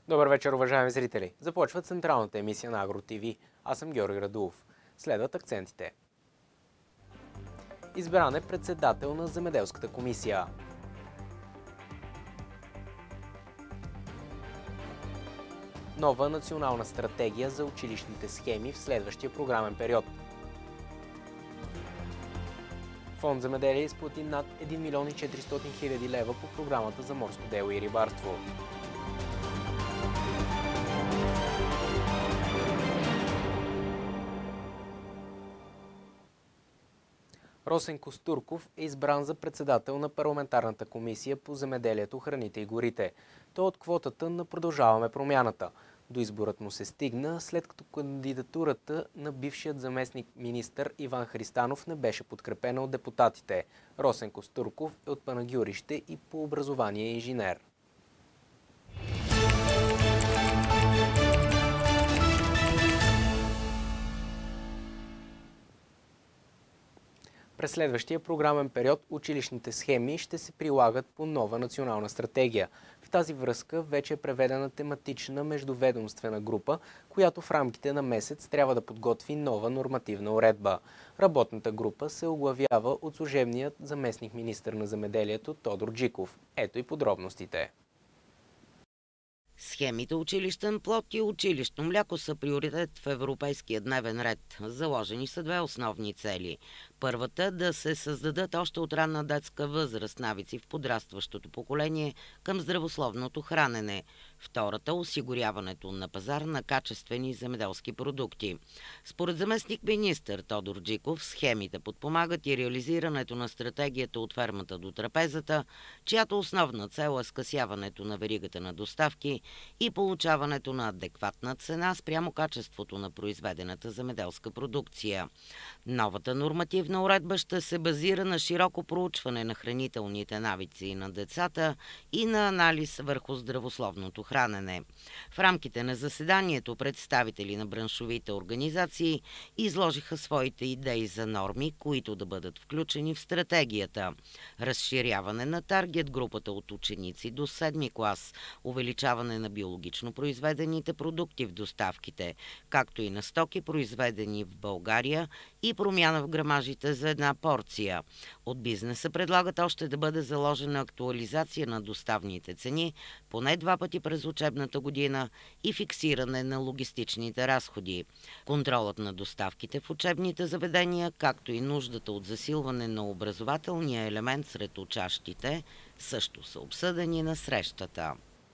Добър вечер, уважаеми зрители! Започва централната емисия на Агро ТВ. Аз съм Георги Радулов. Следват акцентите. Избран е председател на Земеделската комисия. Нова национална стратегия за училищните схеми в следващия програмен период. Фонд Земеделие изплати над 1 милион и 400 хиляди лева по програмата за морско дело и рибарство. Росен Костурков е избран за председател на парламентарната комисия по земеделието, храните и горите. Той от квотата на Продължаваме промяната. До изборът му се стигна, след като кандидатурата на бившият заместник министър Иван Христанов не беше подкрепена от депутатите. Росен Костурков е от Панагюрище и по образование инженер. През следващия програмен период училищните схеми ще се прилагат по нова национална стратегия. В тази връзка вече е преведена тематична междуведомствена група, която в рамките на месец трябва да подготви нова нормативна уредба. Работната група се оглавява от служебният заместник министър на земеделието Тодор Джиков. Ето и подробностите. Схемите училищен плод и училищно мляко са приоритет в европейския дневен ред. Заложени са две основни цели. Първата – да се създадат още от ранна детска възраст навици в подрастващото поколение към здравословното хранене. Втората – осигуряването на пазар на качествени земеделски продукти. Според заместник министър Тодор Джиков, схемите подпомагат и реализирането на стратегията от фермата до трапезата, чиято основна цел е скъсяването на веригата на доставки и получаването на адекватна цена спрямо качеството на произведената земеделска продукция. Новата нормативна уредба ще се базира на широко проучване на хранителните навици на децата и на анализ върху здравословното хранене. В рамките на заседанието представители на браншовите организации изложиха своите идеи за норми, които да бъдат включени в стратегията. Разширяване на таргет групата от ученици до 7 клас, увеличаване на биологично произведените продукти в доставките, както и на стоки, произведени в България, и промяна в грамажите за една порция. От бизнеса предлагат още да бъде заложена актуализация на доставните цени поне 2 пъти през учебната година и фиксиране на логистичните разходи. Контролът на доставките в учебните заведения, както и нуждата от засилване на образователния елемент сред учащите, също са обсъдени на срещата.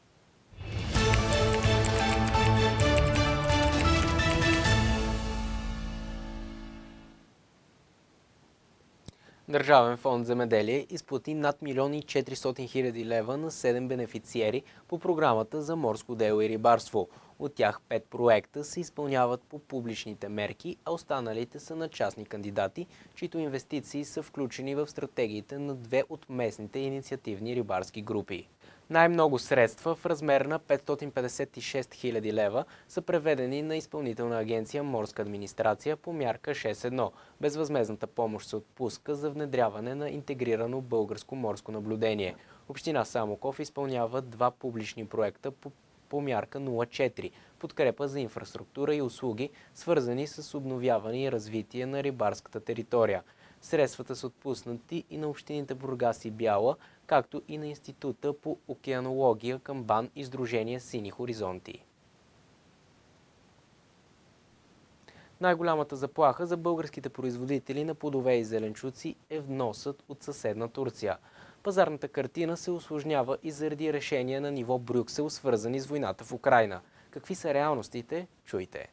Държавен фонд Земеделие изплати над 1 милион и 400 хиляди лева на 7 бенефициери по програмата за морско дело и рибарство. От тях 5 проекта се изпълняват по публичните мерки, а останалите са на частни кандидати, чието инвестиции са включени в стратегиите на 2 от местните инициативни рибарски групи. Най-много средства в размер на 556 хиляди лева са преведени на Изпълнителна агенция Морска администрация по мярка 6.1. Безвъзмездната помощ се отпуска за внедряване на интегрирано българско морско наблюдение. Община Самоков изпълнява 2 публични проекта по мярка 0.4 – подкрепа за инфраструктура и услуги, свързани с обновяване и развитие на рибарската територия. Средствата са отпуснати и на общините Бургас и Бяла, както и на Института по океанология към БАН и Сдружение Сини хоризонти. Най-голямата заплаха за българските производители на плодове и зеленчуци е вносът от съседна Турция. Пазарната картина се усложнява и заради решения на ниво Брюксел, свързани с войната в Украйна. Какви са реалностите? Чуйте.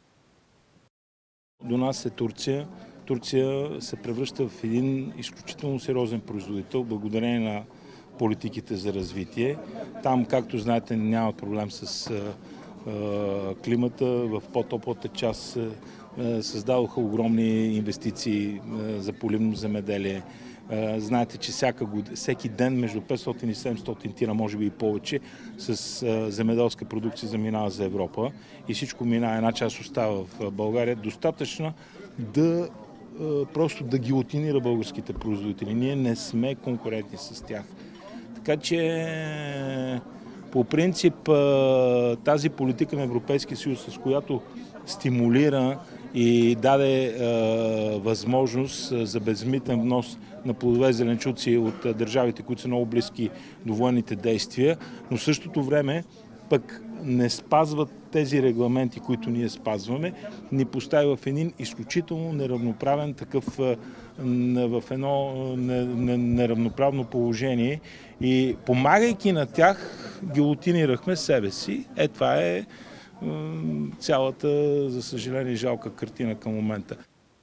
До нас е Турция. Турция се превръща в един изключително сериозен производител, благодарение на политиките за развитие. Там, както знаете, няма проблем с климата. В по-топлата част създадоха огромни инвестиции за поливно земеделие. Знаете, че всеки ден между 500 и 700 тира, може би и повече, с земеделска продукция заминава за Европа и всичко минава, една част остава в България, достатъчно просто да гилотинира българските производители. Ние не сме конкурентни с тях. Така че По принцип тази политика на Европейския съюз, с която стимулира и даде възможност за безмитен внос на плодове и зеленчуци от държавите, които са много близки до военните действия, но в същото време пък не спазват тези регламенти, които ние спазваме, ни поставя в един изключително неравноправен такъв, в едно неравноправно положение и помагайки на тях, гилотинирахме себе си. Това е цялата, за съжаление, жалка картина към момента.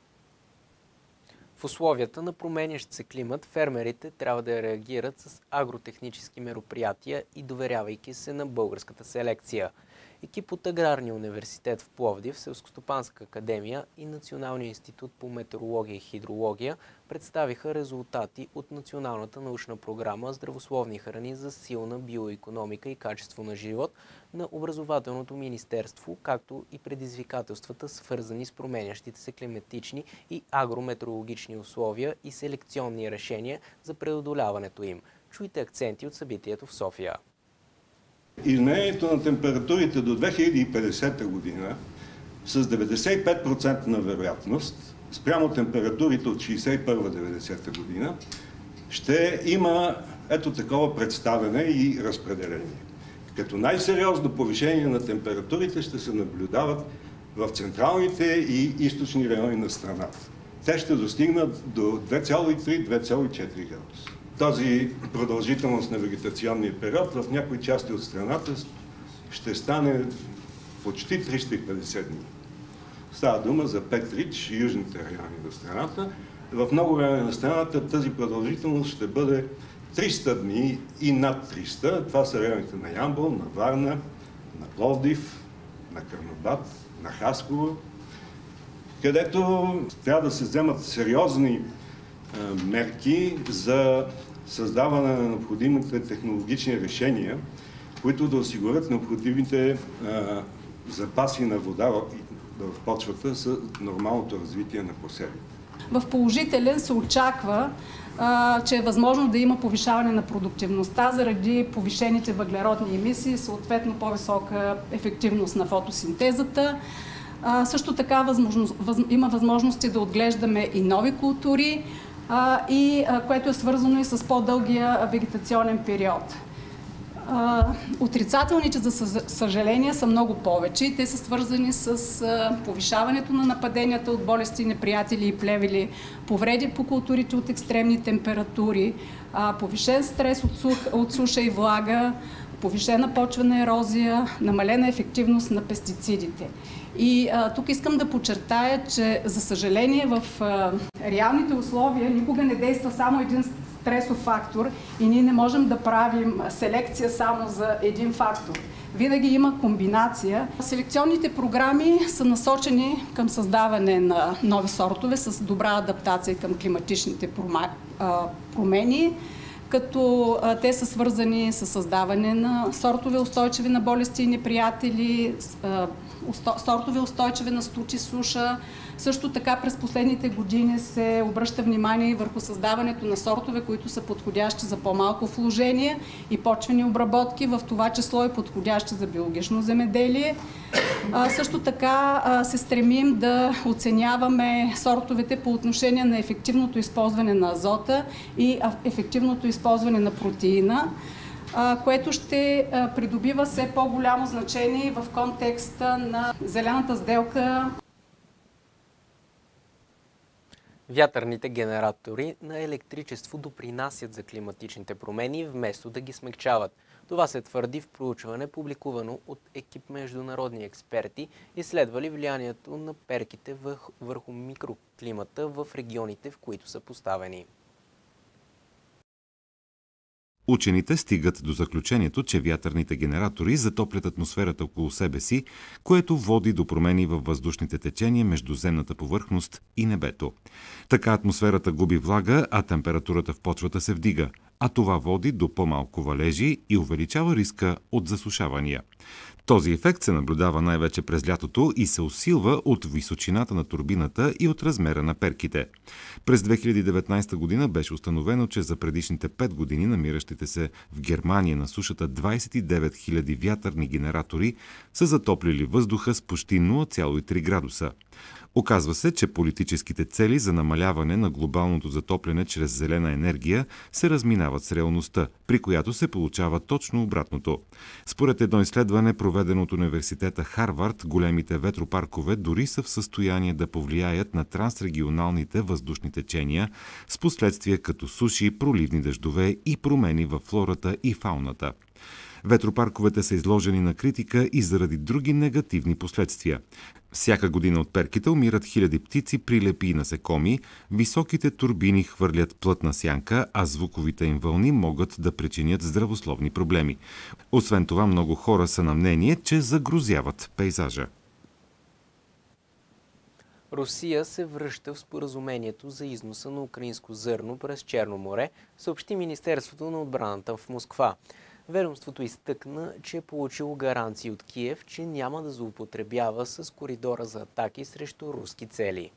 В условията на променящ се климат, фермерите трябва да реагират с агротехнически мероприятия и доверявайки се на българската селекция. Екип от Аграрния университет в Пловдив, Селскостопанска академия и Националния институт по метеорология и хидрология представиха резултати от Националната научна програма Здравословни храни за силна биоикономика и качество на живот на Образователното министерство, както и предизвикателствата, свързани с променящите се климатични и агрометеорологични условия и селекционни решения за преодоляването им. Чуйте акценти от събитието в София. Изменението на температурите до 2050 година с 95% на вероятност, спрямо температурите от 61-90 година, ще има ето такова представяне и разпределение. Като най-сериозно повишение на температурите ще се наблюдават в централните и източни райони на страната. Те ще достигнат до 2,3-2,4 градуса. Тази продължителност на вегетационния период в някои части от страната ще стане почти 350 дни. Става дума за Петрич, южните райони на страната. В много райони на страната тази продължителност ще бъде 300 дни и над 300. Това са районите на Ямбол, на Варна, на Пловдив, на Карнобат, на Хасково, където трябва да се вземат сериозни мерки за създаване на необходимите технологични решения, които да осигурят необходимите запаси на вода в почвата за нормалното развитие на посевите. В положителен се очаква, че е възможно да има повишаване на продуктивността заради повишените въглеродни емисии, съответно по-висока ефективност на фотосинтезата. Също така има възможности да отглеждаме и нови култури, което е свързано и с по-дългия вегетационен период. Отрицателните, за съжаление, са много повече. Те са свързани с повишаването на нападенията от болести, неприятели и плевели, повреди по културите от екстремни температури, повишен стрес от суша и влага, повишена почвена ерозия, намалена ефективност на пестицидите. И тук искам да подчертая, че за съжаление в реалните условия никога не действа само един стресов фактор и ние не можем да правим селекция само за един фактор. Винаги има комбинация. Селекционните програми са насочени към създаване на нови сортове с добра адаптация към климатичните промени, като те са свързани с създаване на сортове устойчиви на болести и неприятели, сортове устойчиви на студ и суша. Също така през последните години се обръща внимание върху създаването на сортове, които са подходящи за по-малко вложение и почвени обработки, в това число и подходящи за биологично земеделие. Също така се стремим да оценяваме сортовете по отношение на ефективното използване на азота и ефективното използване на протеина, което ще придобива все по-голямо значение в контекста на зелената сделка. Вятърните генератори на електричество допринасят за климатичните промени, вместо да ги смекчават. Това се твърди в проучване, публикувано от екип международни експерти, изследвали влиянието на перките върху микроклимата в регионите, в които са поставени. Учените стигат до заключението, че вятърните генератори затоплят атмосферата около себе си, което води до промени във въздушните течения между земната повърхност и небето. Така атмосферата губи влага, а температурата в почвата се вдига, а това води до по-малко валежи и увеличава риска от засушавания. Този ефект се наблюдава най-вече през лятото и се усилва от височината на турбината и от размера на перките. През 2019 година беше установено, че за предишните 5 години намиращите се в Германия на сушата 29 000 вятърни генератори са затоплили въздуха с почти 0,3 градуса. Оказва се, че политическите цели за намаляване на глобалното затопляне чрез зелена енергия се разминават с реалността, при която се получава точно обратното. Според едно изследване, проведено от университета Харвард, големите ветропаркове дори са в състояние да повлияят на трансрегионалните въздушни течения с последствия като суши, проливни дъждове и промени във флората и фауната. Ветропарковете са изложени на критика и заради други негативни последствия. Всяка година от перките умират хиляди птици, прилепи и насекоми, високите турбини хвърлят плътна сянка, а звуковите им вълни могат да причинят здравословни проблеми. Освен това, много хора са на мнение, че загрозяват пейзажа. Русия се връща в споразумението за износа на украинско зърно през Черно море, съобщи Министерството на отбраната в Москва. Ведомството изтъкна, че е получило гаранции от Киев, че няма да злоупотребява с коридора за атаки срещу руски цели.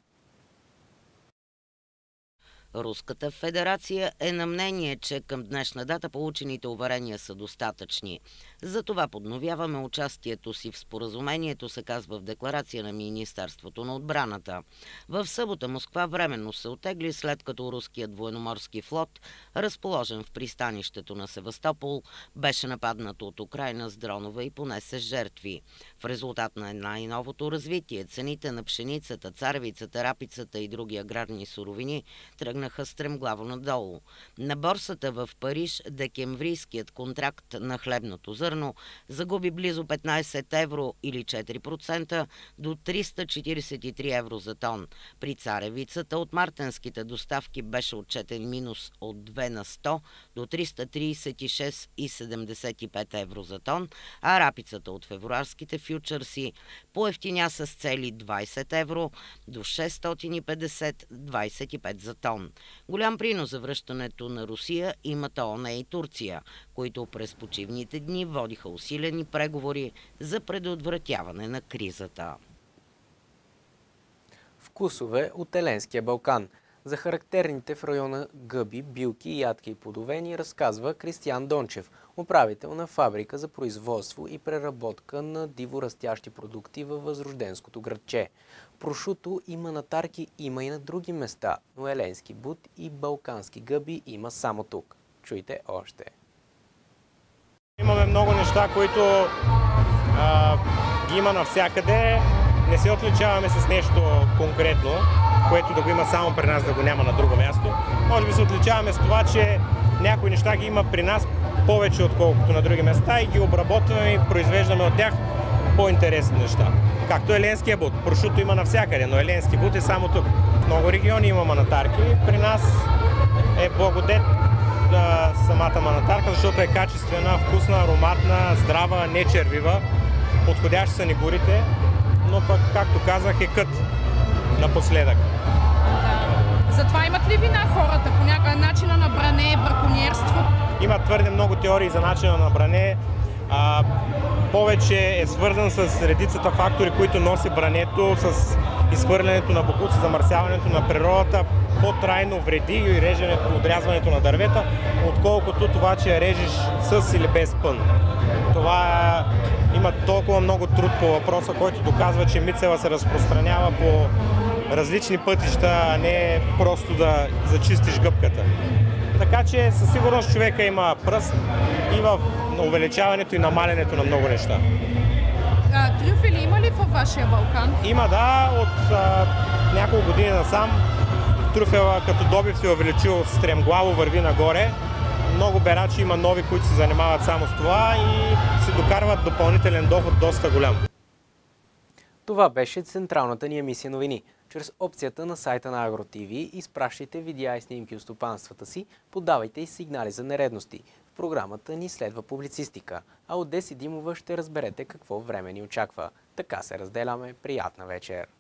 Руската федерация е на мнение, че към днешна дата получените уверения са достатъчни. Затова подновяваме участието си в споразумението, се казва в декларация на Министерството на отбраната. В събота Москва временно се оттегли, след като руският военноморски флот, разположен в пристанището на Севастопол, беше нападнат от Украйна с дронове и понесе жертви. В резултат на най-новото развитие, цените на пшеницата, царевицата, рапицата и други аграрни суровини тръгнаха стремглаво надолу. На борсата в Париж декемврийският контракт на хлебното зърно загуби близо 15 евро или 4% до 343 евро за тон. При царевицата от мартенските доставки беше отчетен минус от 2 на 100 до 336,75 евро за тон, а рапицата от февруарските фьючерси поевтиня с цели 20 евро до 650,25 за тон. Голям принос за връщането на Русия имат ООН и Турция, които през почивните дни водиха усилени преговори за предотвратяване на кризата. Вкусове от Еленския Балкан. За характерните в района гъби, билки, ядки и плодове разказва Кристиян Дончев, управител на фабрика за производство и преработка на диворастящи продукти във възрожденското градче. Прошуто и манатарки има и на други места, но еленски бут и балкански гъби има само тук. Чуйте още. Имаме много неща, които ги има навсякъде. Не се отличаваме с нещо конкретно, което да го има само при нас, да го няма на друго място. Може би се отличаваме с това, че някои неща ги има при нас повече, отколкото на други места и ги обработваме и произвеждаме от тях по-интересни неща. Както еленския бут. Прошуто има навсякъде, но еленски бут е само тук. В много региони има манатарки. При нас е благодет самата манатарка, защото е качествена, вкусна, ароматна, здрава, не червива. Подходящи са ни горите, но пък, както казах, е кът напоследък. Затова имат ли вина хората? Понякога начина на бране, браконьерство? Има твърде много теории за начина на бране. Повече е свързан с редицата фактори, които носи брането, с изхвърлянето на боклуци, замърсяването на природата, по-трайно вреди и отрязването на дървета, отколкото това, че я режеш с или без пън. Това има толкова много труд по въпроса, който доказва, че мицела се разпространява по различни пътища, а не просто да зачистиш гъбката. Така че със сигурност човека има пръст и в увеличаването и намалянето на много неща. Трюфели има ли във вашия Балкан? Има, да. От няколко години насам трюфела като добив се увеличил стремглаво, върви нагоре. Много берачи има нови, които се занимават само с това и се докарват допълнителен доход доста голям. Това беше централната ни емисия новини. Чрез опцията на сайта на AgroTV изпращайте видеа и снимки от стопанствата си, подавайте и сигнали за нередности. В програмата ни следва публицистика, а от Деси Димова ще разберете какво време ни очаква. Така се разделяме. Приятна вечер!